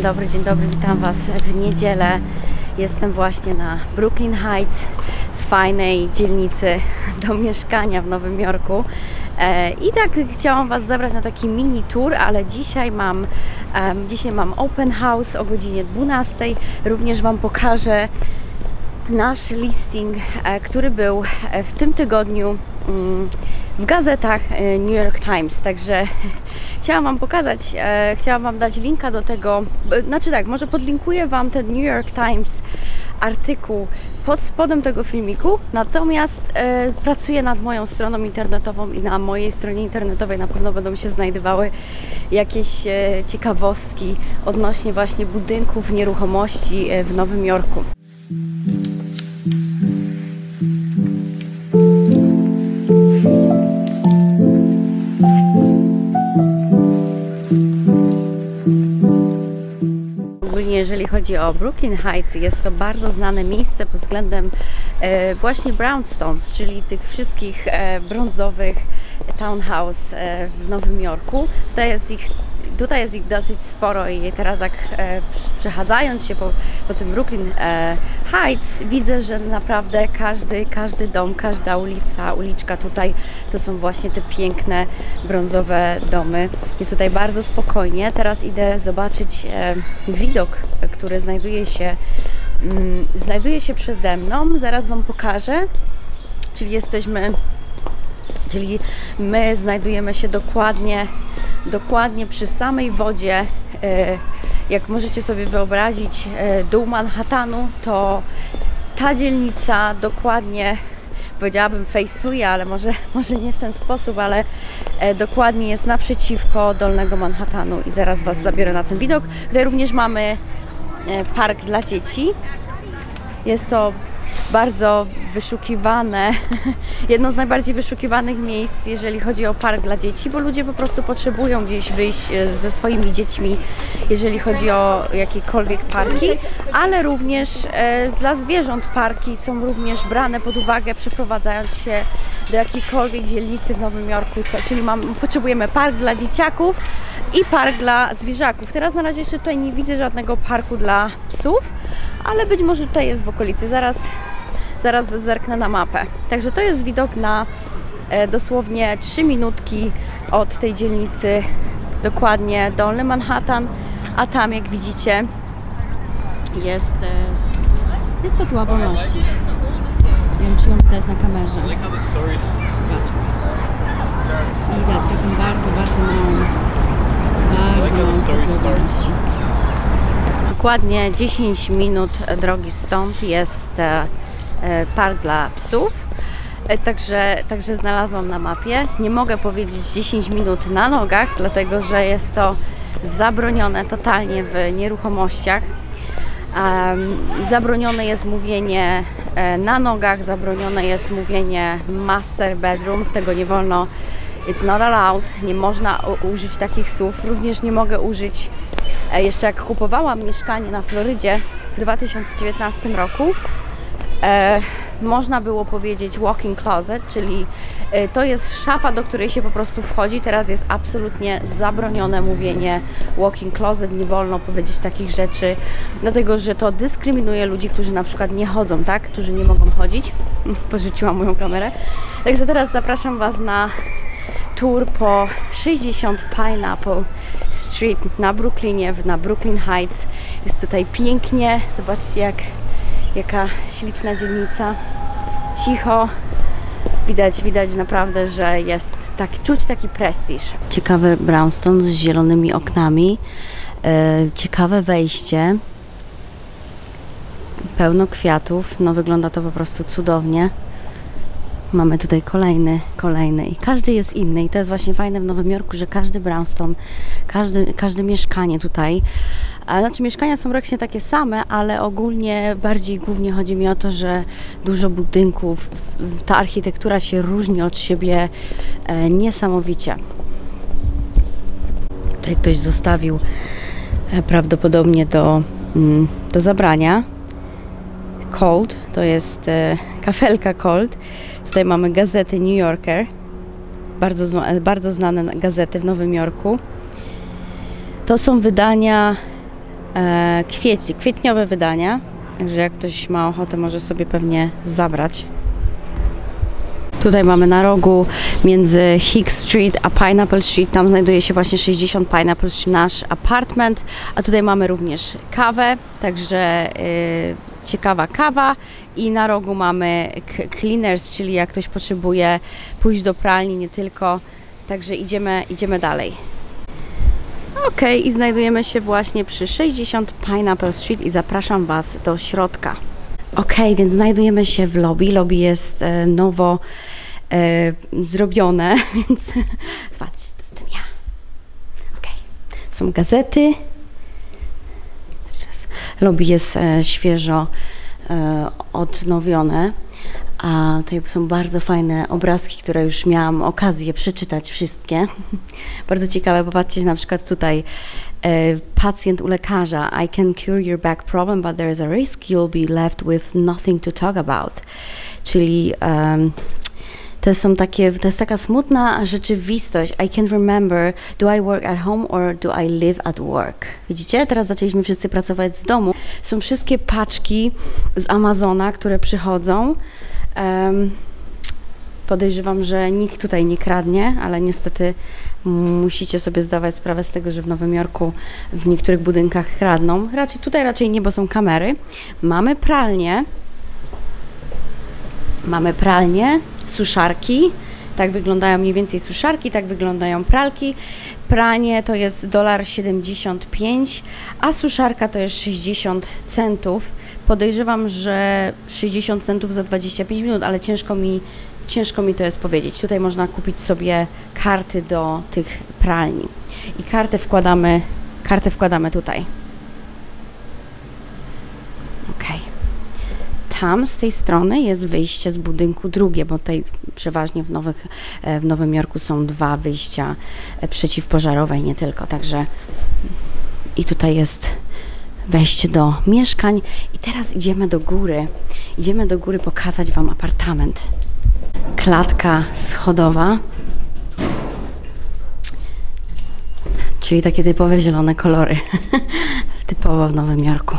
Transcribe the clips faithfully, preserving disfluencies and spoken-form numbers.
dobry, dzień dobry, witam Was w niedzielę. Jestem właśnie na Brooklyn Heights, w fajnej dzielnicy do mieszkania w Nowym Jorku. I tak chciałam Was zabrać na taki mini tour, ale dzisiaj mam, um, dzisiaj mam open house o godzinie dwunastej. Również Wam pokażę nasz listing, który był w tym tygodniu w gazetach New York Times. Także chciałam Wam pokazać, chciałam Wam dać linka do tego, znaczy tak, może podlinkuję Wam ten New York Times artykuł pod spodem tego filmiku, natomiast e, pracuję nad moją stroną internetową i na mojej stronie internetowej na pewno będą się znajdowały jakieś e, ciekawostki odnośnie właśnie budynków, nieruchomości w Nowym Jorku. Jeżeli chodzi o Brooklyn Heights, jest to bardzo znane miejsce pod względem e, właśnie brownstones, czyli tych wszystkich e, brązowych townhouse e, w Nowym Jorku. Tutaj jest ich, tutaj jest ich dosyć sporo i teraz jak e, przechadzając się po, po tym Brooklyn e, Heights, widzę, że naprawdę każdy, każdy dom, każda ulica, uliczka tutaj to są właśnie te piękne brązowe domy. Jest tutaj bardzo spokojnie. Teraz idę zobaczyć e, widok, który znajduje się, mm, znajduje się przede mną. Zaraz Wam pokażę. Czyli jesteśmy, czyli my znajdujemy się dokładnie, dokładnie przy samej wodzie. E, jak możecie sobie wyobrazić, e, dół Manhattanu, to ta dzielnica dokładnie, powiedziałabym, fejsuje, ale może, może nie w ten sposób, ale e, dokładnie jest naprzeciwko Dolnego Manhattanu i zaraz Was zabiorę na ten widok. Tutaj również mamy e, park dla dzieci. Jest to bardzo wyszukiwane, jedno z najbardziej wyszukiwanych miejsc, jeżeli chodzi o park dla dzieci, bo ludzie po prostu potrzebują gdzieś wyjść ze swoimi dziećmi, jeżeli chodzi o jakiekolwiek parki, ale również e, dla zwierząt parki są również brane pod uwagę, przeprowadzając się do jakiejkolwiek dzielnicy w Nowym Jorku, czyli mam, potrzebujemy park dla dzieciaków i park dla zwierzaków. Teraz na razie jeszcze tutaj nie widzę żadnego parku dla psów, ale być może tutaj jest w okolicy. Zaraz, zaraz zerknę na mapę. Także to jest widok na e, dosłownie trzy minutki od tej dzielnicy, dokładnie Dolny Manhattan, a tam, jak widzicie, jest, e, jest Statua Wolności. Nie wiem, czy ją widać na kamerze. Zobaczmy. Widać taką bardzo, bardzo małą, bardzo małą Statuę Wolności. Dokładnie dziesięć minut drogi stąd jest e, e, park dla psów, e, także, także znalazłam na mapie. Nie mogę powiedzieć dziesięć minut na nogach, dlatego że jest to zabronione totalnie w nieruchomościach. Um, zabronione jest mówienie e, na nogach, zabronione jest mówienie master bedroom, tego nie wolno, it's not allowed, nie można użyć takich słów. Również nie mogę użyć, jeszcze jak kupowałam mieszkanie na Florydzie w dwa tysiące dziewiętnastym roku, e, można było powiedzieć walk-in closet, czyli e, to jest szafa, do której się po prostu wchodzi. Teraz jest absolutnie zabronione mówienie walk-in closet, nie wolno powiedzieć takich rzeczy, dlatego że to dyskryminuje ludzi, którzy na przykład nie chodzą, tak? Którzy nie mogą chodzić. Porzuciłam moją kamerę. Także teraz zapraszam Was na tour po sześćdziesiąt Pineapple Street na Brooklynie, na Brooklyn Heights. Jest tutaj pięknie. Zobaczcie, jak, jaka śliczna dzielnica. Cicho. Widać, widać naprawdę, że jest tak, czuć taki prestiż. Ciekawy brownstone z zielonymi oknami. E, ciekawe wejście. Pełno kwiatów. No, wygląda to po prostu cudownie. Mamy tutaj kolejny, kolejny i każdy jest inny i to jest właśnie fajne w Nowym Jorku, że każdy brownstone, każdy, każde mieszkanie tutaj, a znaczy mieszkania są praktycznie takie same, ale ogólnie bardziej głównie chodzi mi o to, że dużo budynków, ta architektura się różni od siebie e, niesamowicie. Tutaj ktoś zostawił e, prawdopodobnie do, mm, do zabrania. Cold, to jest e, kafelka Cold. Tutaj mamy gazety New Yorker, bardzo, bardzo znane gazety w Nowym Jorku. To są wydania e, kwieć, kwietniowe wydania. Także jak ktoś ma ochotę, może sobie pewnie zabrać. Tutaj mamy na rogu między Hicks Street a Pineapple Street. Tam znajduje się właśnie sześćdziesiąt Pineapple Street, nasz apartment. A tutaj mamy również kawę, także yy, ciekawa kawa. I na rogu mamy cleaners, czyli jak ktoś potrzebuje pójść do pralni, nie tylko. Także idziemy, idziemy dalej. Ok, i znajdujemy się właśnie przy sześćdziesiąt Pineapple Street i zapraszam Was do środka. Ok, więc znajdujemy się w lobby. Lobby jest e, nowo e, zrobione, więc zobaczcie, to jestem ja. Ok, są gazety. Lobby jest e, świeżo e, odnowione. A tutaj są bardzo fajne obrazki, które już miałam okazję przeczytać wszystkie. Bardzo ciekawe, popatrzcie na przykład tutaj e, pacjent u lekarza. I can cure your back problem, but there is a risk you'll be left with nothing to talk about. Czyli um, to są takie, to jest taka smutna rzeczywistość. I can't remember, do I work at home or do I live at work? Widzicie? Teraz zaczęliśmy wszyscy pracować z domu. Są wszystkie paczki z Amazona, które przychodzą. Um, podejrzewam, że nikt tutaj nie kradnie, ale niestety musicie sobie zdawać sprawę z tego, że w Nowym Jorku w niektórych budynkach kradną. Raczej tutaj raczej nie, bo są kamery. Mamy pralnię. Mamy pralnię, suszarki. Tak wyglądają mniej więcej suszarki, tak wyglądają pralki. Pranie to jest dolar siedemdziesiąt pięć, a suszarka to jest sześćdziesiąt centów. Podejrzewam, że sześćdziesiąt centów za dwadzieścia pięć minut, ale ciężko mi, ciężko mi to jest powiedzieć. Tutaj można kupić sobie karty do tych pralni. I kartę wkładamy, kartę wkładamy tutaj. Ok. Tam z tej strony jest wyjście z budynku drugie, bo tutaj przeważnie w, nowych, w Nowym Jorku są dwa wyjścia przeciwpożarowe i nie tylko. Także i tutaj jest wejście do mieszkań. I teraz idziemy do góry. Idziemy do góry pokazać Wam apartament. Klatka schodowa. Czyli takie typowe zielone kolory. Typowo w Nowym Jorku.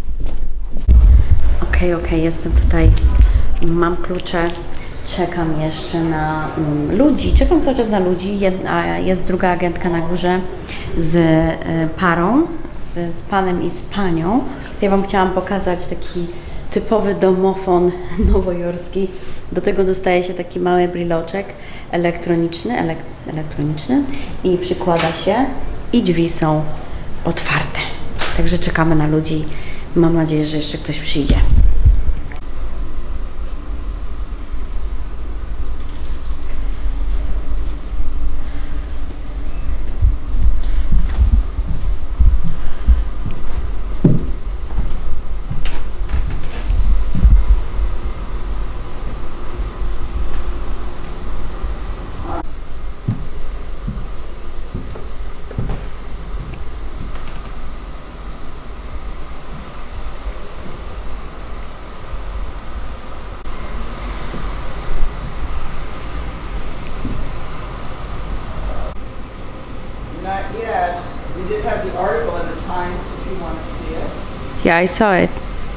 Okej, okay, okej, okay, jestem tutaj. Mam klucze. Czekam jeszcze na um, ludzi. Czekam cały czas na ludzi. Jedna, jest druga agentka na górze z y, parą, z, z panem i z panią. Ja Wam chciałam pokazać taki typowy domofon nowojorski. Do tego dostaje się taki mały bryloczek elektroniczny, elek, elektroniczny i przykłada się i drzwi są otwarte. Także czekamy na ludzi. Mam nadzieję, że jeszcze ktoś przyjdzie. Not yet. We did have the article in the Times if you want to see it. Yeah, I saw it.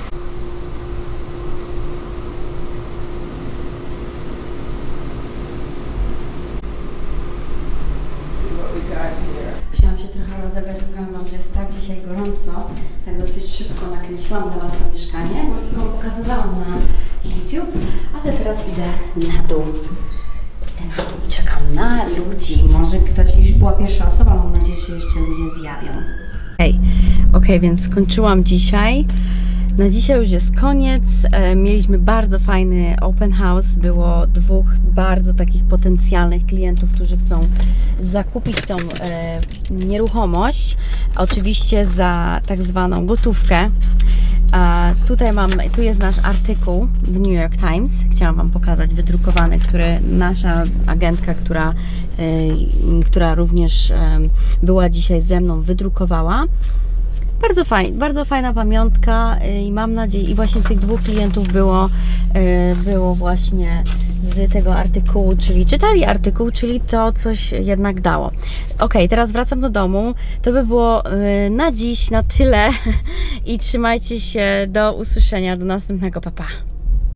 See what we got here. Musiałam się trochę rozebrać, bo powiem Wam, że jest tak dzisiaj gorąco. Tak dosyć szybko nakręciłam dla Was to mieszkanie, bo już go pokazywałam na YouTube, ale teraz idę na dół. Idę na dół i czekam na ludzi. Może ktoś, już była pierwsza osoba, mam nadzieję, że jeszcze ludzie zjawią. Okej, okay. okay, więc skończyłam dzisiaj. Na dzisiaj już jest koniec. E, mieliśmy bardzo fajny open house. Było dwóch bardzo takich potencjalnych klientów, którzy chcą zakupić tą e, nieruchomość. Oczywiście za tak zwaną gotówkę. A tutaj mam, tu jest nasz artykuł w New York Times. Chciałam Wam pokazać wydrukowany, który nasza agentka, która, e, która również e, była dzisiaj ze mną, wydrukowała. Bardzo fajna, bardzo fajna pamiątka i mam nadzieję, i właśnie tych dwóch klientów było, było właśnie z tego artykułu, czyli czytali artykuł, czyli to coś jednak dało. Ok, teraz wracam do domu. To by było yy, na dziś na tyle i trzymajcie się, do usłyszenia, do następnego, pa pa.